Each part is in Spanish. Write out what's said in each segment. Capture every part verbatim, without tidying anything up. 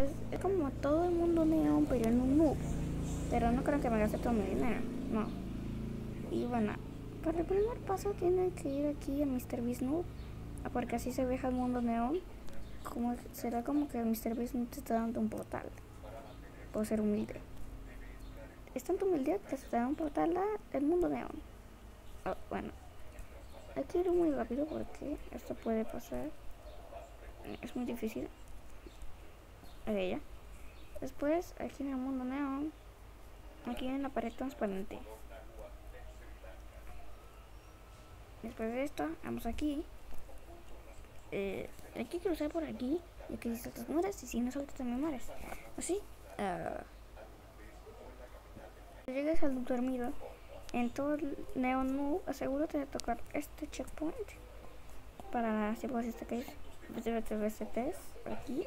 Es, es como todo el mundo neón, pero en un noob. Pero no creo que me gaste todo mi dinero, no. Y bueno, para el primer paso tienen que ir aquí a míster Beast Noob, porque así se veja el mundo neón. Como será como que míster Beast Noob te está dando un portal, por ser humilde. Es tanta humildad que se te da un portal al mundo neón. Oh, bueno, hay que ir muy rápido porque esto puede pasar. Es muy difícil. Ok, ya. Después, aquí en el mundo neón, aquí en la pared transparente. Después de esto, vamos aquí. Eh, hay que cruzar por aquí. Y que si saltas mueres, y si no saltas también mueres. Así. Uh, llegues al dormido. En todo el Neon Noob, asegúrate de tocar este checkpoint. Para si puedes este case. Después te resetes aquí.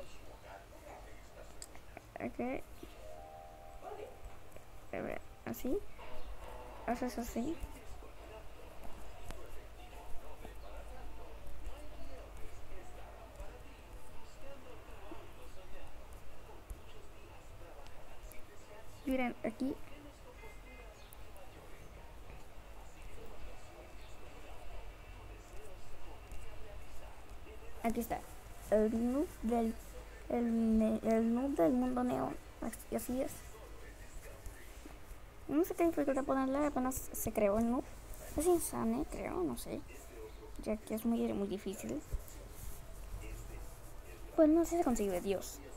Ok. A ver, así. Haces así. Miren, aquí. Aquí está. El noob del. El, el noob del mundo neón. Así, así es. No sé qué dificultad ponerle, apenas se creó el noob. Es insane, creo, no sé. Ya que es muy, muy difícil. Pues no sé si se consigue, Dios.